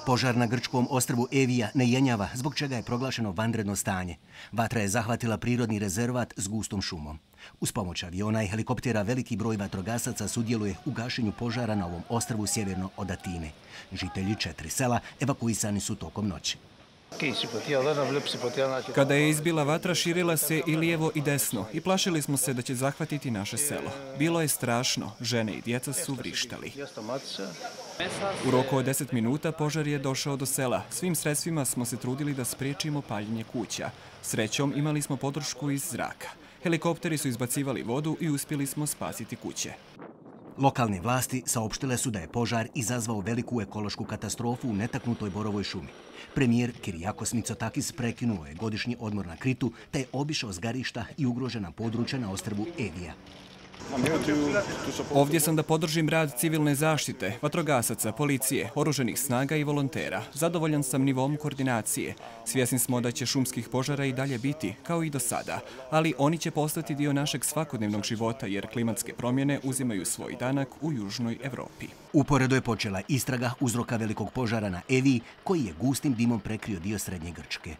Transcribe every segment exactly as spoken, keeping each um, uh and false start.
Požar na grčkom ostrvu Evija ne jenjava, zbog čega je proglašeno vanredno stanje. Vatra je zahvatila prirodni rezervat s gustom šumom. Uz pomoć aviona i helikoptera veliki broj vatrogasaca sudjeluje u gašenju požara na ovom ostrvu sjeverno od Atine. Žitelji četiri sela evakuisani su tokom noći. Kada je izbila vatra, širila se i lijevo i desno i plašili smo se da će zahvatiti naše selo. Bilo je strašno, žene i djeca su vrištali. U roku od deset minuta požar je došao do sela. Svim sredstvima smo se trudili da spriječimo paljenje kuća. Srećom imali smo podršku iz zraka. Helikopteri su izbacivali vodu i uspjeli smo spasiti kuće. Lokalne vlasti saopštile su da je požar izazvao veliku ekološku katastrofu u netaknutoj borovoj šumi. Premijer Kyriakos Mitsotakis prekinuo je godišnji odmor na Kritu te je obišao zgarišta i ugrožena područja na ostrvu Evija. Ovdje sam da podržim rad civilne zaštite, vatrogasaca, policije, oružanih snaga i volontera. Zadovoljan sam nivom koordinacije. Svjesni smo da će šumskih požara i dalje biti, kao i do sada, ali oni će postati dio našeg svakodnevnog života jer klimatske promjene uzimaju svoj danak u Južnoj Evropi. Uporedo je počela istraga uzroka velikog požara na Eviji, koji je gustim dimom prekrio dio srednje Grčke.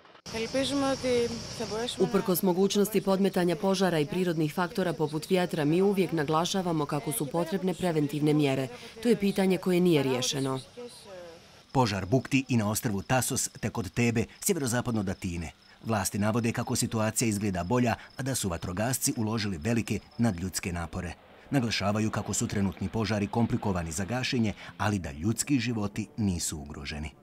Uprkos mogućnosti podmetanja požara i prirodnih faktora poput vjetra, mi uvijek naglašavamo kako su potrebne preventivne mjere. To je pitanje koje nije riješeno. Požar bukti i na ostrvu Tasos te kod Tebe, sjeverozapadno od Atine. Vlasti navode kako situacija izgleda bolja, a da su vatrogasci uložili velike nadljudske napore. Naglašavaju kako su trenutni požari komplikovani za gašenje, ali da ljudski životi nisu ugroženi.